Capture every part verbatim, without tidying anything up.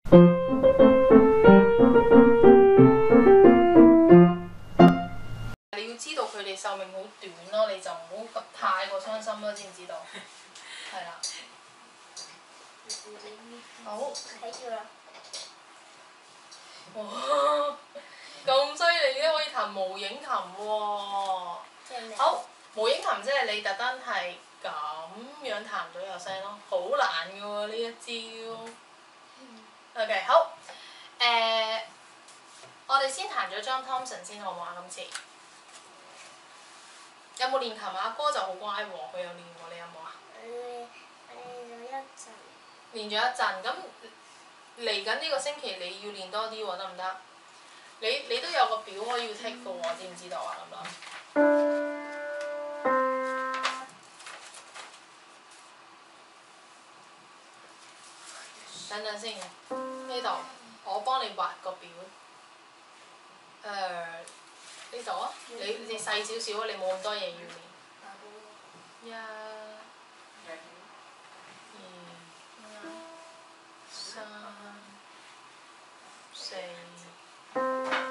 你要知道佢哋壽命好短咯，你就唔好太過傷心咯，知唔知道？係啦。好。 睇住啦。 哇！咁犀利嘅可以彈無影琴喎。 即係咩？ 好，無影琴即係你特登係咁樣彈唔到有聲咯，好難嘅喎呢一招。OK， 好。誒、呃，我哋先彈咗 John Thompson 先好唔好啊？今次有冇練琴啊？阿哥就好乖喎，佢有練喎，你有冇啊？ 誒，練咗一陣。 練咗一陣，咁嚟緊呢個星期你要練多啲喎，得唔得？你你都有個表可以 take 嘅喎，知唔知道啊？咁樣。等陣先，呢度我幫你畫個表。誒、呃，呢度啊，你你細少少啊，你冇咁多嘢要練。一、二、三、四、五、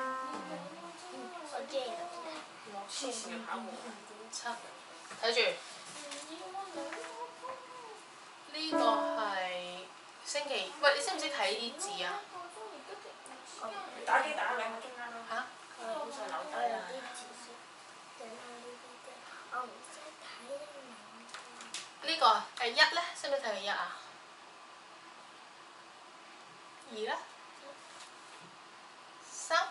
六、七，睇住。呢個係星期，喂，你識唔識睇啲字啊？ 打機打兩個鐘啦。 嚇？ 我有啲字識，整下呢啲啫。我唔識睇英文。 呢個誒一咧，識唔識睇個一啊？二咧？三？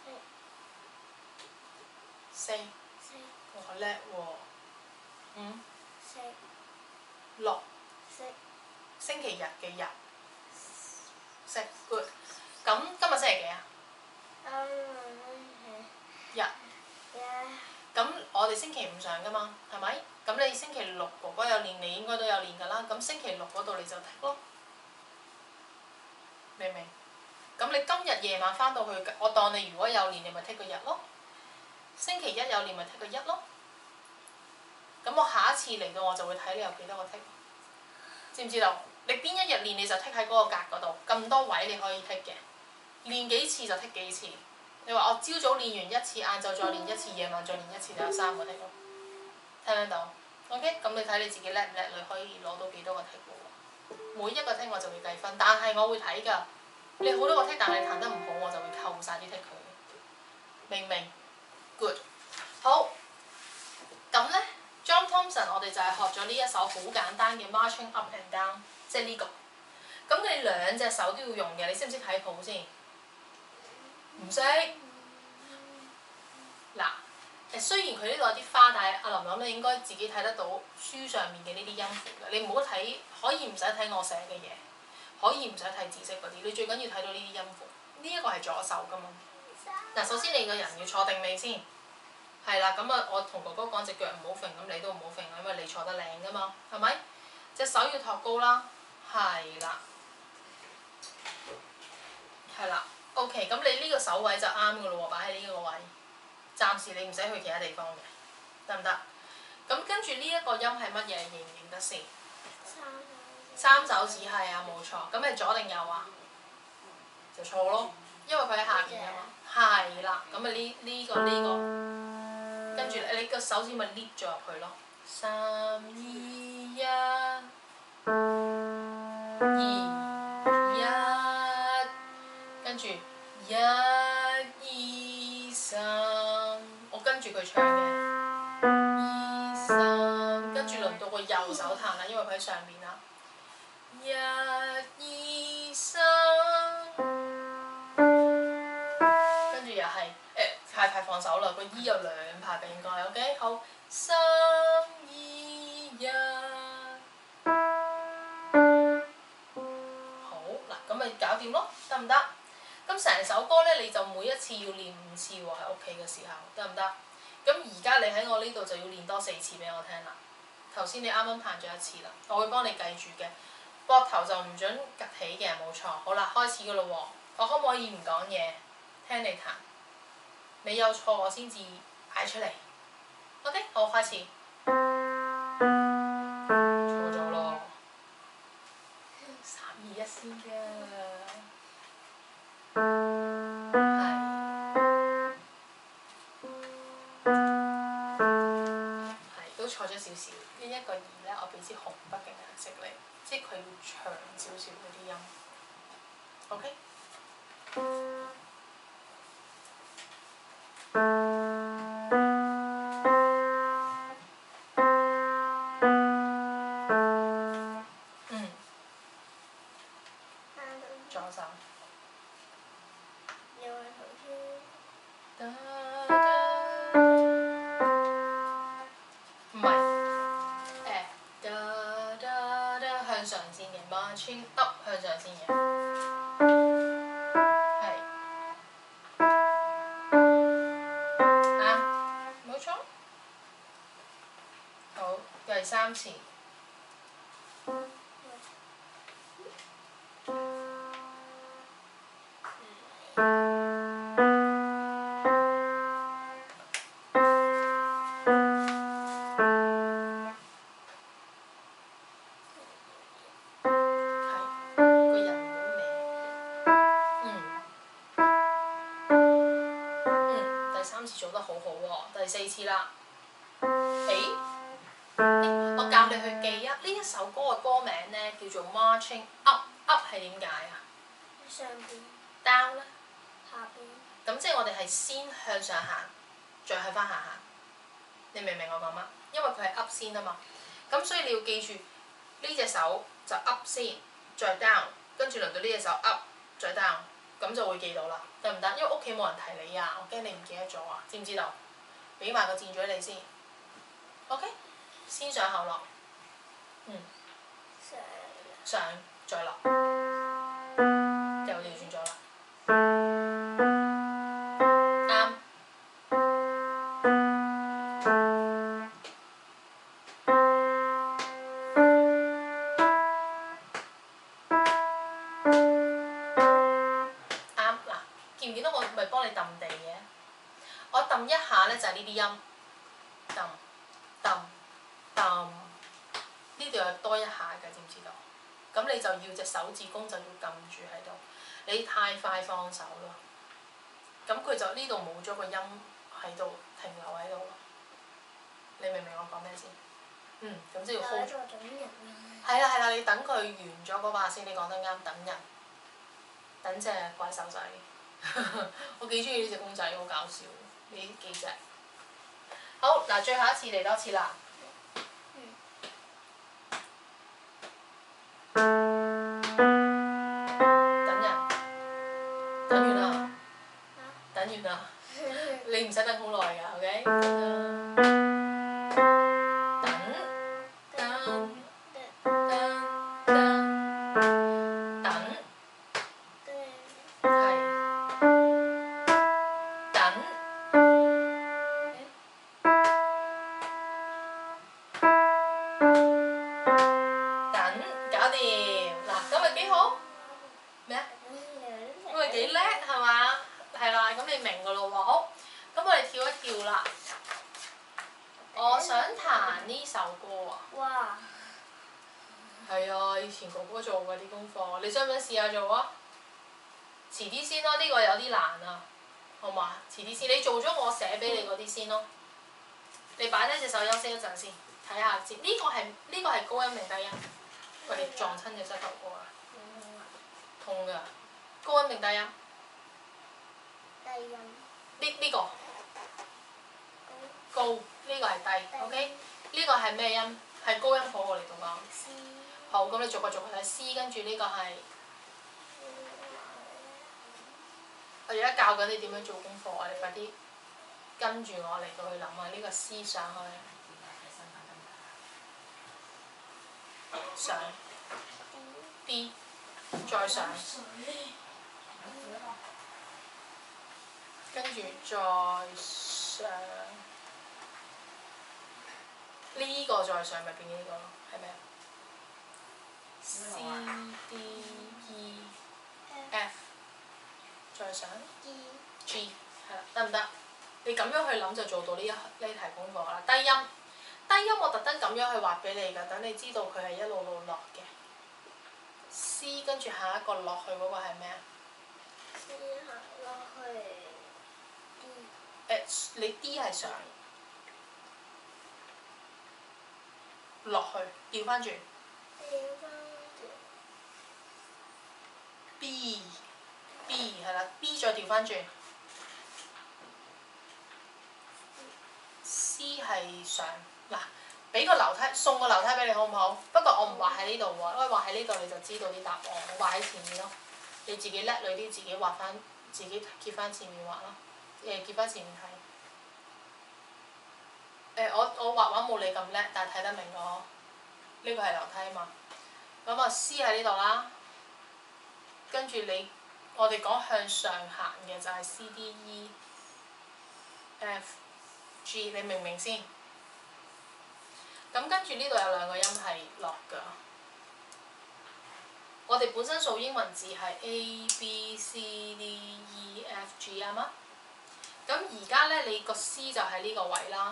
四？哇叻喎！五？ 識。 六？ 識。 星期日嘅日。識 good。咁今日星期幾啊？日。咁我哋星期五上㗎嘛，係咪？咁你星期六哥哥有練，你應該都有練㗎啦。咁星期六嗰度你就剔咯，明唔明？咁你今日夜晚翻到去，我當你如果有練，你咪剔個日咯。星期一有練咪剔個一咯。咁我下一次嚟到我就會睇你有幾多個剔，知唔知道？你邊一日練你就剔喺嗰個格嗰度，咁多位你可以剔嘅。練幾次就剔幾次。你話我朝早練完一次，晏晝再練一次，夜晚再練一次，就有三個剔咯。聽唔聽到 ？OK， 咁你睇你自己叻唔叻，你可以攞到幾多個剔喎？每一個剔我就會計分，但係我會睇㗎。你好多個剔，但係彈得唔好，我就會扣晒啲剔佢。明唔明 ？Good。好。咁咧 ，John Thompson 我哋就係學咗呢一首好簡單嘅 Marching Up and Down， 即係呢個。咁你兩隻手都要用嘅，你識唔識睇譜先？唔識。嗱，誒雖然佢呢度有啲花，但係阿琳琳你應該自己睇得到書上面嘅呢啲音符嘅，你唔好睇，可以唔使睇我寫嘅嘢，可以唔使睇字式嗰啲，你最緊要睇到呢啲音符。呢一個係左手㗎嘛。嗱，首先你個人要坐定未先。係啦，咁啊，我同哥哥講隻腳唔好揈，咁你都唔好揈，因為你坐得靚㗎嘛，係咪？隻手要托高啦，係啦，係啦。OK， 咁你呢個手位就啱㗎咯喎，擺喺呢個位。暫時你唔使去其他地方嘅，得唔得？咁跟住呢一個音係乜嘢？認唔認得先？三手指係啊，冇錯。咁係左定右啊？就錯咯，因為佢喺下邊啊嘛。係啦，咁啊呢呢個呢個，跟住你個手指咪 lift 咗入去咯。三二一，二一，跟住一二三，我跟住佢唱嘅。二三，跟住輪到個右手彈啦，因為佢喺上邊啦。一二三，跟住又係誒太快放手啦，個 E 有兩拍嘅應該 ，OK 好，三二一，好嗱，咁咪搞掂咯，得唔得？咁成首歌咧，你就每一次要練五次喎，喺屋企嘅時候，得唔得？咁而家你喺我呢度就要練多四次俾我聽啦。頭先你啱啱彈咗一次啦，我會幫你計住嘅。膊頭就唔準趌起嘅，冇錯。好啦，開始㗎咯喎，我可唔可以唔講嘢，聽你彈？你有錯我先至嗌出嚟。OK， 好，開始。錯咗咯。三二一先嘅。 係都錯咗少少。呢一個二咧，我俾支紅筆嘅顏色你，即係佢要長少少嗰啲音。OK。嗯。左手。 有位頭先。 唔係，誒，噠噠噠向上線嘅 marching up 向上線嘅，係，啱，冇錯。好，第三次。做得好好喎，第四次啦。誒、欸欸，我教你去記啊！呢一首歌嘅歌名咧叫做 Marching Up，Up 係點解啊？ 上邊。 Down 咧？ 下邊。 咁即係我哋係先向上行，再向翻下行。你明唔明我講乜？因為佢係 up 先啊嘛。咁所以你要記住呢隻手就 up 先，再 down，跟住輪到呢隻手 up，再 down。咁就會記到啦，得唔得？因為屋企冇人提你啊，我驚你唔記得咗啊，知唔知道？俾埋個箭嘴你先 ，OK？ 先上後落，嗯，上再落，又調轉咗啦，啱。記唔記得我咪幫你揼地嘅？我揼一下咧就係呢啲音，揼揼揼，呢度又多一下嘅，知唔知道？咁你就要隻手指公就要撳住喺度，你太快放手咯。咁佢就呢度冇咗個音喺度停留喺度咯。你明唔明我講咩先？嗯，咁即係要 hold 住。係啦係啦，你等佢完咗嗰把先，你講得啱，等人，等隻怪獸仔。我幾中意呢隻公仔，好搞笑，呢幾隻。好，嗱，最後一次嚟多次啦。等人，等完啦，等完啦，你唔使等好耐㗎 ，OK？你想唔想試下做啊？遲啲先咯，呢個有啲難啊，好嘛？遲啲先，你做咗我寫俾你嗰啲先咯。你擺低隻手休息一陣先，睇下先。呢個係呢個係高音定低音？喂，你撞親隻膝頭哥啊！痛㗎，高音定低音？ 低音。 呢呢個高，呢個係低 ，OK？呢個係咩音？係高音譜我嚟到講。好，咁你逐個逐個睇 C， 跟住呢個係，我而家教緊你點樣做功課啊！你快啲跟住我嚟到去諗啊！呢個 C 上去，上 D， 再上，跟住再上，呢個再上咪變呢個咯，係咪啊？C D E F， 再上 G， 係啦，得唔得？你咁樣去諗就做到呢一呢題功課啦。低音，低音我特登咁樣去畫俾你㗎，等你知道佢係一路路落嘅。C 跟住下一個落去嗰個係咩啊？ 你 D 係上落去，調翻轉。B B 係啦 ，B 再調翻轉。C 係上嗱，俾個樓梯送個樓梯俾你好唔好？不過我唔畫喺呢度喎，因為畫喺呢度你就知道啲答案，我畫喺前面咯。你自己叻女啲，自己畫翻，自己揭翻前面畫咯。誒，揭翻前面睇。誒、呃，我我畫畫冇你咁叻，但係睇得明我。呢個係樓梯啊嘛。咁啊 C 喺呢度啦。跟住你，我哋講向上行嘅就係 C D E F G， 你明唔明先？咁跟住呢度有兩個音係落㗎。我哋本身數英文字係 A B C D E F G 啱嗎？咁而家咧，你個 C 就喺呢個位啦。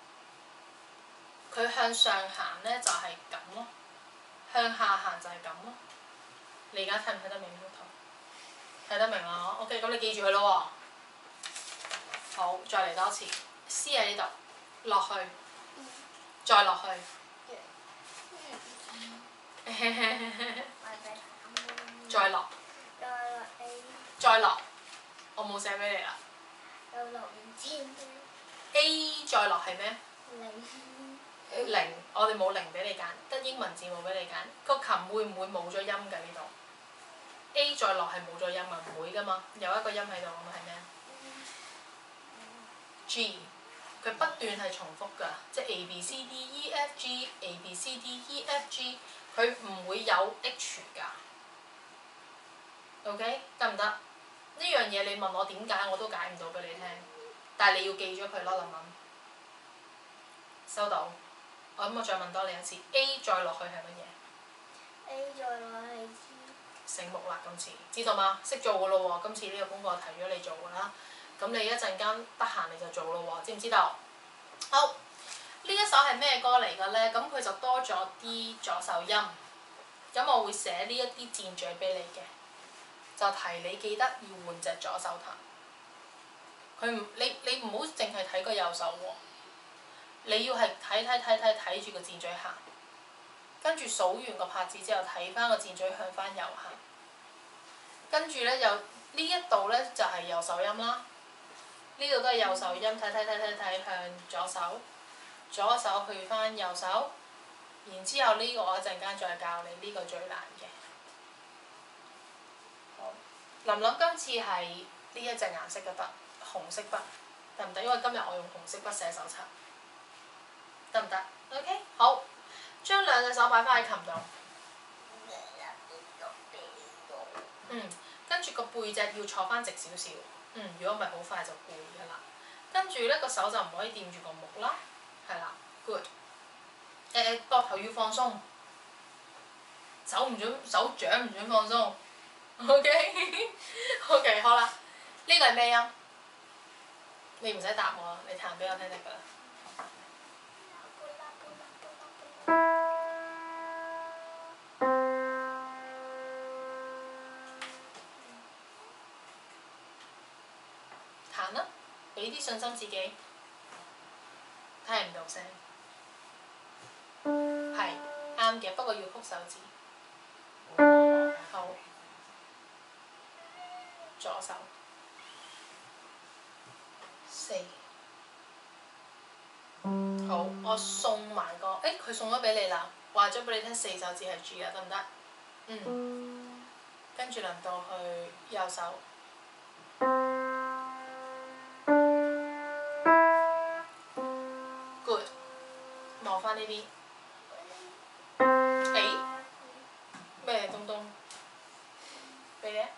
佢向上行咧就係咁咯，向下行就係咁咯。你而家睇唔睇得明呢個圖？睇得明啦 ，OK，咁你記住佢咯喎。好，再嚟多次 ，C 喺呢度，落去，再落去。再落。再落。我冇寫俾你啦。 又落唔知 A 再落係咩？ 零。 零，我哋冇零俾你揀，得英文字母俾你揀。個琴會唔會冇咗音㗎呢度 ？A 再落係冇咗音啊，唔會㗎嘛，有一個音喺度咁係咩 ？G， 佢不斷係重複㗎，即係 A B C D E F G，A B C D E F G， 佢唔會有 H 㗎。OK， 得唔得？呢樣嘢你問我點解我都解唔到俾你聽，但係你要記咗佢咯，諗諗。收到。我咁我再問多你一次 ，A 再落去係乜嘢 ？A 再落係 G。 醒目啦，今次知道嗎？識做㗎咯喎，今次呢個功課提咗你做㗎啦。咁你一陣間得閒你就做咯喎，知唔知道？好，呢一首係咩歌嚟嘅咧？咁佢就多咗啲左手音。咁我會寫呢一啲箭嘴俾你嘅，就提你記得要換隻左手彈。佢唔，你你唔好淨係睇個右手喎。你要係睇睇睇睇睇住個箭嘴行，跟住數完個拍子之後睇翻個箭嘴向翻右行，跟住咧又呢一度咧就係右手音啦，呢度都係右手音，睇睇睇睇睇向左手，左手去翻右手，然之後呢個我一陣間再教你，呢個最難嘅。好，琳琳今次係呢一隻顏色嘅筆，紅色筆，得唔得？因為今日我用紅色筆寫手冊。得唔得 ？OK， 好，將兩隻手擺翻喺琴度。嗯，跟住個背脊要坐翻直少少。嗯，如果唔係好快就攰㗎啦。跟住咧個手就唔可以掂住個木啦，係啦 ，good。誒，膊頭要放鬆，手唔準，手掌唔準放鬆。OK，OK， 好啦，呢個係咩音？你唔使答我，你彈俾我聽得㗎啦。彈啦，俾啲信心自己。聽唔到聲。係啱嘅，不過要曲手指。好。左手。四。好，我送埋個，誒佢送咗俾你啦，話咗俾你聽四手指係 G 啊，得唔得？嗯。跟住輪到去右手。Good。望翻呢邊。誒？咩東東？俾你啊！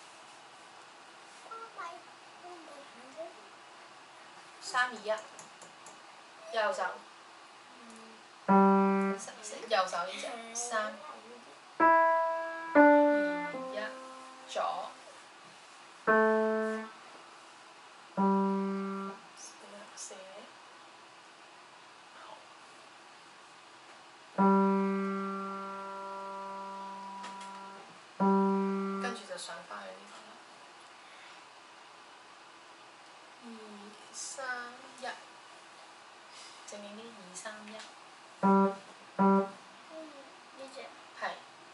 三二一。右手。右手呢隻，三。二一，左。寫。好。跟住就上翻去呢度啦。二三一，正經啲二三一， 嗯，呢隻。 係。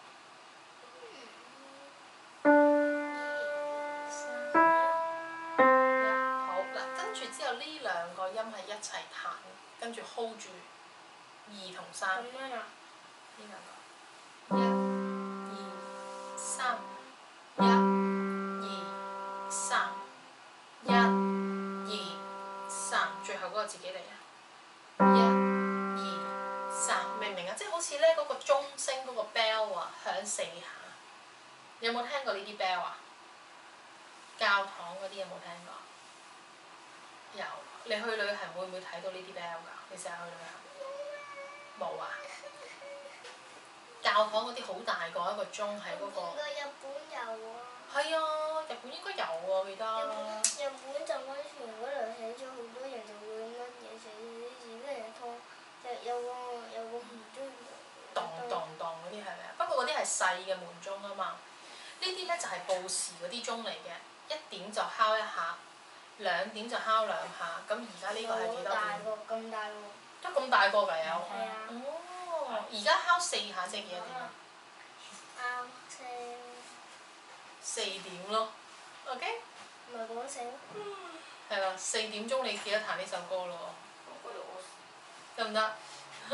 二三一好嗱，跟住之後呢兩個音係一齊彈，跟住 hold 住二同三。 咁樣啊？ 呢兩個，一、二、三，一、二、三，一、二、三，最後嗰個自己嚟啊！一、二、三，明唔明啊？即係好似咧嗰個鐘聲嗰個 bell 啊，響四下。你有冇聽過呢啲 bell 啊？教堂嗰啲有冇聽過？有。你去旅行會唔會睇到呢啲 bell 㗎？你成日去旅行？冇啊！教堂嗰啲好大個一個鐘係嗰個。 我見過日本有啊。 係啊，日本應該有喎，我記得。 日本日本浸溫泉嗰度寫咗好多人就會咁樣嘢寫咗啲字，跟住拖就有個有個門鐘。 當當當嗰啲係咪啊？不過嗰啲係細嘅門鐘啊嘛。呢啲咧就係報時嗰啲鐘嚟嘅，一點就敲一下，兩點就敲兩下。咁而家呢個係幾多點？ 大個咁大個。 都咁大個㗎有。 係啊。 哦，而家敲四下即係幾多點啊？ 啱四。 四點咯。OK。 唔係講四咯。 係啦，四點鐘你記得彈呢首歌咯。得唔得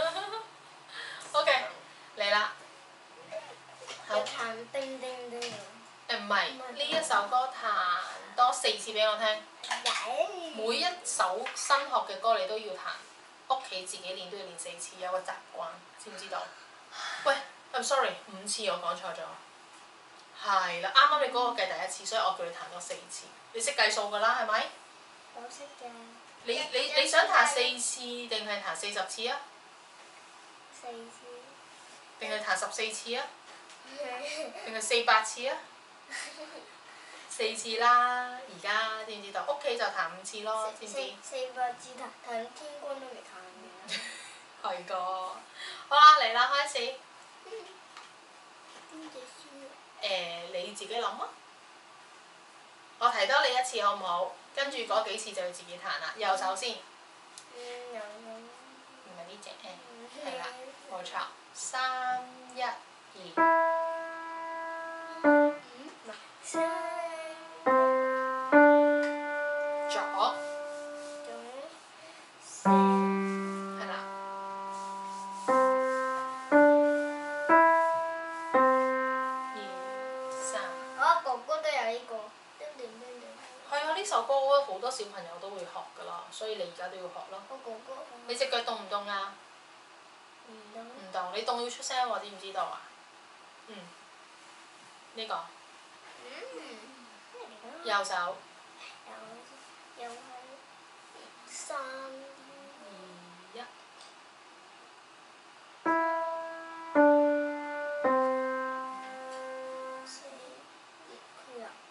？OK，嚟啦。 有彈叮叮叮㗎。 誒唔係，呢一首歌彈多四次俾我聽。每一首新學嘅歌你都要彈，屋企自己練都要練四次，有個習慣，知唔知道？喂，I'm sorry，五次我講錯咗。係啦，啱啱你嗰個計第一次，所以我叫你彈多四次。你識計數㗎啦，係咪？ 我識嘅。 你你你想彈四次定係彈四十次啊？ 四次。 定係彈十四次啊？定係四百次啊？四次啦，而家知唔知道？屋企就彈五次咯，知唔知？ 四四百字彈彈天光都未彈嘅。 係個。好啦，嚟啦，開始。 邊隻書？ 誒，你自己諗啊！我提多你一次好唔好？跟住嗰幾次就要自己彈啦。右手先。 嗯，有有。 唔係呢隻誒，係啦，冇錯。三一二。 嗯，唔係。三。 左。 左。四。 係啦。二三。 我哥哥都有呢個。叮叮叮叮。 係啊，呢首歌好多小朋友都會學㗎啦，所以你而家都要學咯。 我哥哥。 你隻腳凍唔凍啊？ 唔凍。 唔凍，你凍要出聲喎，知唔知道啊？嗯。呢個。 嗯。咩嚟㗎？ 右手。 有又係三二一。 四，佢啊。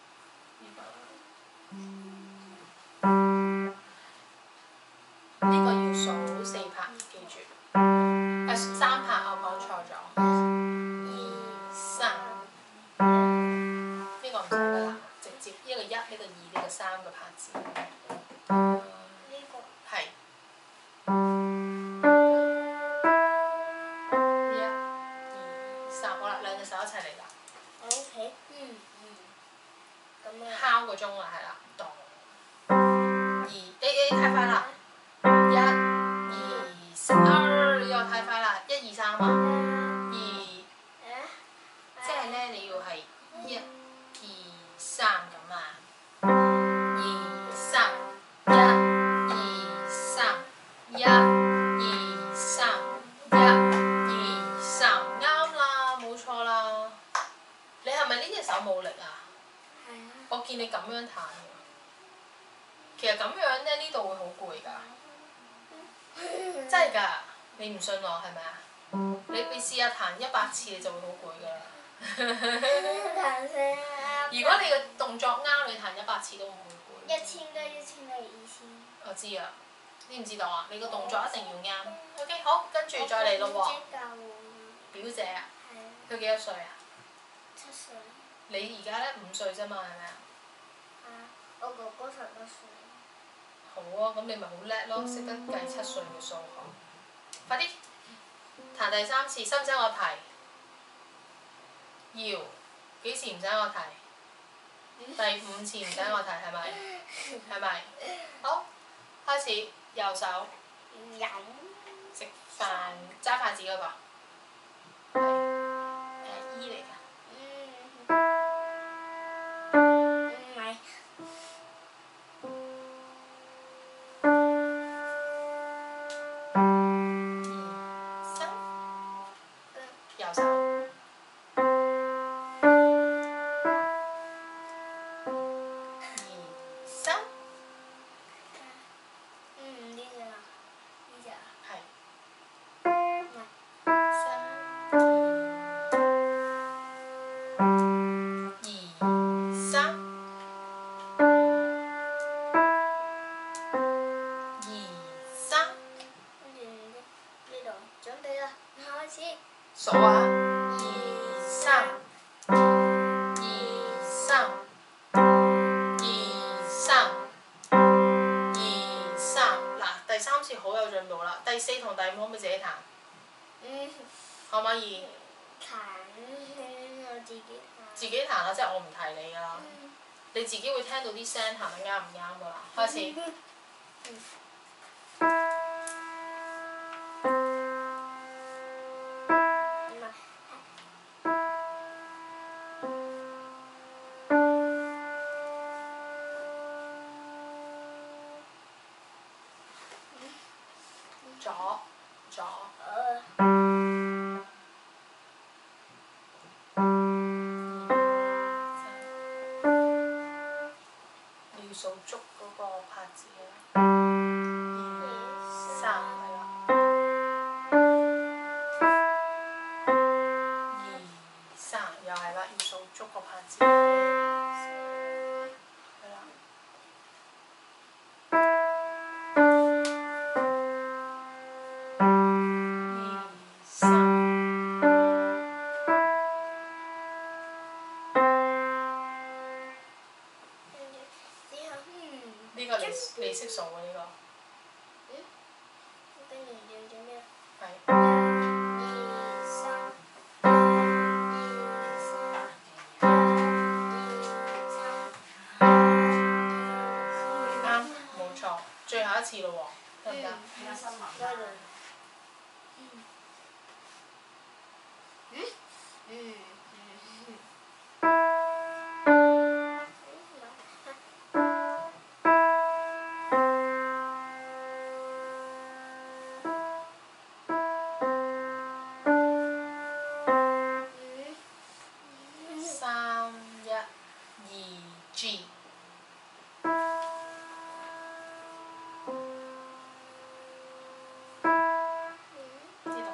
呢個要數四拍，記住。誒、三拍，我講錯咗。二三。呢個唔使㗎啦，直接一個一，呢個二，呢個三個拍子。 呢個。 係。一、二、三，好啦，兩隻手一齊嚟啦。 我屋企。嗯嗯。咁啊。 敲個鐘啦，係啦，咚。二，誒誒太快啦！一、二、三，呢個太快啦！一二三啊！二，即係咧你要係一、二、三咁啊！二三，一、二、三，一、二、三，一、二、三，啱啦，冇錯啦。你係咪呢隻手冇力啊？ 係啊。 我見你咁樣彈嘅，其實咁樣咧呢度會好攰㗎。真係㗎，你唔信我係咪啊？你你試下彈一百次你就會好攰㗎啦。 彈聲啊！ 如果你嘅動作啱，你彈一百次都唔會攰。 一千加一千加二千。 我知啊，知唔知道啊？你個動作一定要啱。OK，好，跟住再嚟咯喎。表姐啊？ 係啊。 佢幾多歲啊？ 七歲。 你而家咧五歲啫嘛，係咪啊？ 啊！我哥哥十一歲。 好啊，咁你咪好叻咯，識得計七歲嘅數學。快啲彈第三次，使唔使我提？要。幾時唔使我提？第五次唔使我提係咪？係咪？好，開始右手飲食飯揸筷子嗰、個係誒 E 嚟㗎。 嗯，唔係。 二三，右手。二三， 嗯，呢隻啊，呢隻啊。 係。 唔係。 三二三二三， 跟住呢呢度準備啦，開始。 數啊！二三二三二三二三，嗱第三次好有進步啦，第四同第五可唔可以自己彈？ 嗯。 可唔可以？ 彈我自己彈。 自己彈啦，即係我唔提你㗎啦。 嗯。 你自己會聽到啲聲彈得啱唔啱㗎啦。開始。 嗯。唔係。 左左。 呃。 你要數足嗰個拍子啊！二三係啦。二三又係啦，要數足個拍子。係啦。二三。 之後嗯。 呢個你你識數喎呢個。 嗯。跟住要做咩啊？ 係。 二三。二三。二三。 啱，冇錯，最後一次咯喎，得唔得？ 睇下新聞得啦啦。 嗯。嗯。嗯。 三一二 G。知道。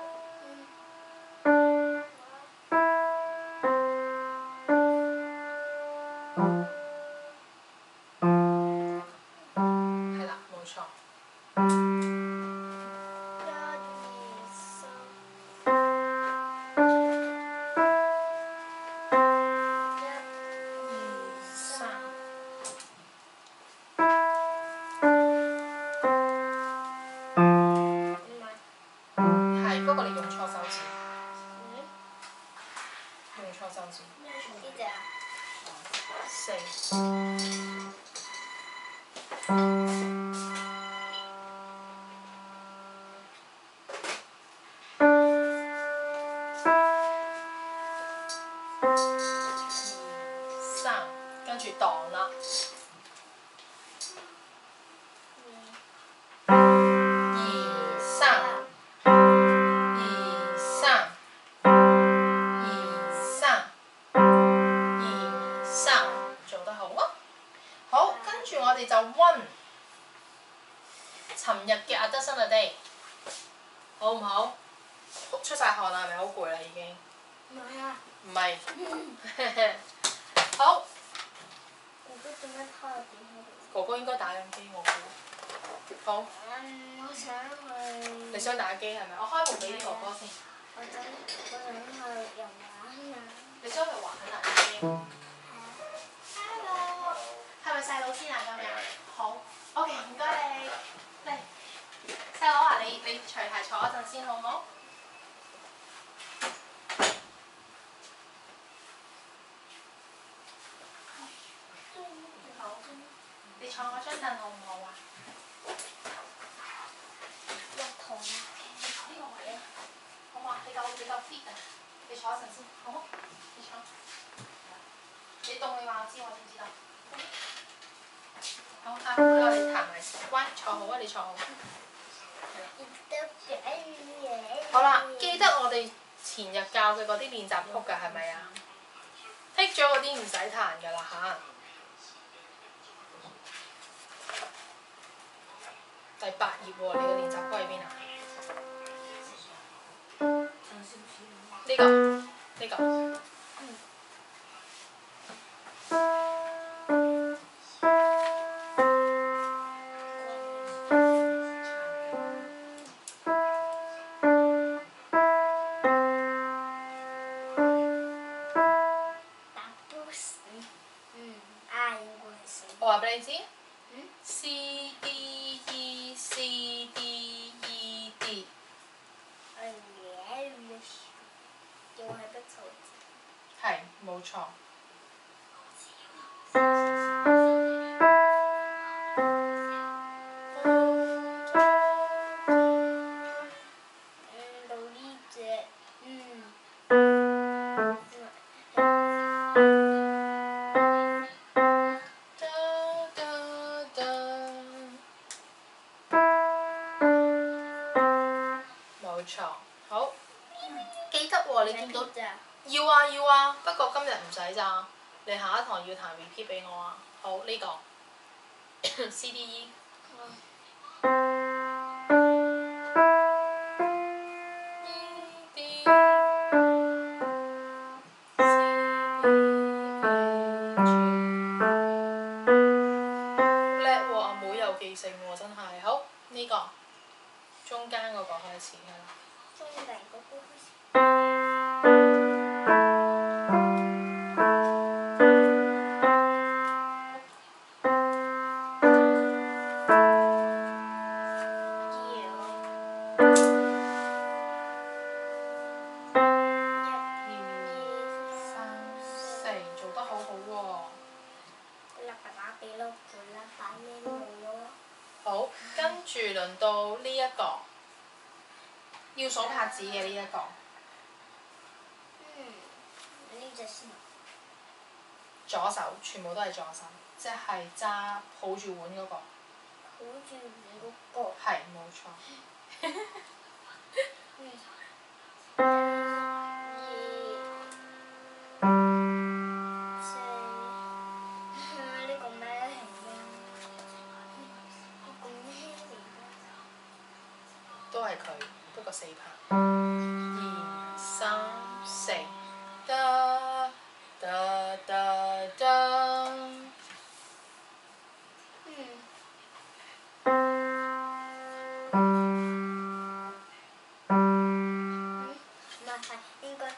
係啦，冇錯。 一二三。 二三。 唔係。 係，不過你用錯手指， 嗯。 用錯手指。 呢隻啊。 四。三，跟住盪啦。二三。二三。二三。二三，做得好啊！好，跟住我哋就温尋日嘅阿德森阿 day，好唔好？出晒汗啦，係咪好攰啦已經？ 唔係啊。 唔係。好。 哥哥做咩趴喺電腦度？ 哥哥應該打緊機，我估。好。 嗯，我想去。 你想打機係咪？我開門俾啲哥哥先。 我想我想去遊玩啊！ 你想去玩啊已經？Hello。係咪細佬先啊，咁樣。好。OK，唔該你。嚟。細佬啊，你你除鞋坐一陣先好唔好？好。你坐我張凳好唔好啊？ 一桶。 你坐呢個位啊，好嘛？你夠你夠 fit 啊！你坐一陣先，好冇？你坐。你凍你話我知，我知唔知道？好啊，我哋彈埋先。乖，坐好啊！你坐好。好啦，記得我哋前日教嘅嗰啲練習曲㗎，係咪啊？剔咗嗰啲唔使彈㗎啦嚇。第八頁喎，你嘅練習曲喺邊啊？呢個呢個。嗯。我話俾你知。 嗯。 C D E C D E D。 仲係得數字。 係，冇錯。 嗯，到呢隻，嗯。 冇錯，好。記得喎，你見到。 咋？ 要啊要啊，不過今日唔使咋，你下一堂要彈 repeat 俾我啊。好，呢、個 C D E。叻喎，阿妹有記性喎，真係。好，呢、個中間嗰個開始係啦。 中間嗰個開始。 好，跟住輪到呢、一個，要數拍子嘅呢一個。 嗯，呢隻先。 左手，全部都係左手，即係揸抱住碗嗰、個。 抱住碗嗰個。 係，冇錯。 嗯。 都係佢，不過四拍。二三四，得得得得。 嗯。嗯，唔係係應該。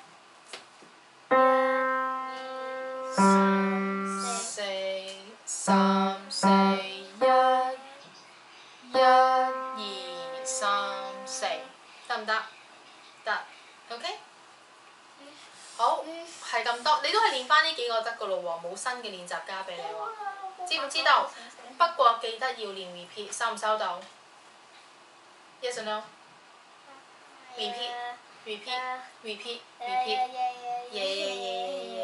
一、二、三、四。 四三四一，一二三四，得唔得？得 ，OK。好，係咁多，你都係練翻呢幾個得噶咯喎，冇新嘅練習加俾你喎，知唔知道？不過記得要練 repeat，收唔收到 ？Yes or no？Repeat，repeat，repeat，repeat，yeah yeah yeah yeah。